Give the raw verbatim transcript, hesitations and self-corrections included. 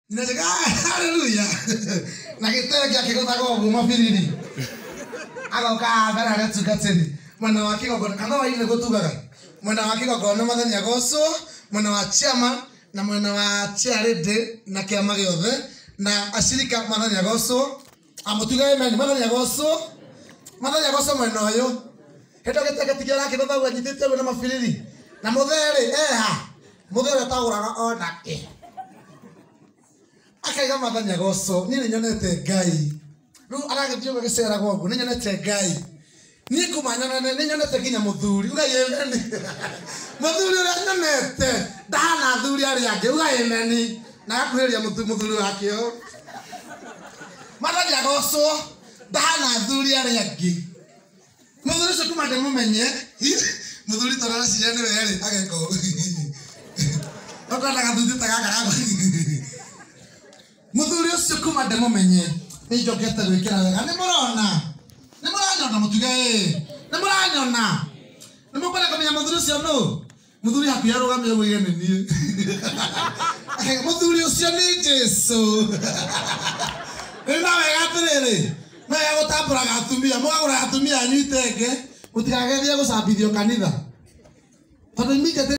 Ninasema haleluya. Na kitaka kia kiko tako mafiriri. Agoka bara letu gateni. Mwana wa kiko kana wa ile gotugaga. Mwana wa kiko kono mathenya goso, mwana wa chama na mwana wa charity na kiama giothe na ashirika mathenya goso. Amutuga amen mathenya goso. Mathenya goso mwana oyo. Heto gitaka tigira kiko tako anyitite na mafiriri. Na muthere eha. Muthere taguraga onake. Akaiga mathenya goso nini nyonete Ngai ru aragithio gicera gwaku ni nyonete Ngai ni kumanyana ni nyonete kinya muthuri uga yemeni muthuri ura nyonete ndana thuri ari ange uga yemeni na gakuheria muthuri wakio mathenya goso ndana thuri ari ange muthuri ucio kuma ndimumenye muthuri torara ciria ni weri ageko okana gathuti tagakaraga muthuri ucio kuma ndemumenye ni njokete gwikira wega ni murona ni muranyona mutuge ni muranyona ni mukore kumenya muthuri ucio no muthuri haku yarugamye gwige ni nie muthuri ucio ni Jesu ina wega atiriri na ya gutambura gatumia mwagura atumia anyitenge mutigagethie gucambithio kanitha tondu imike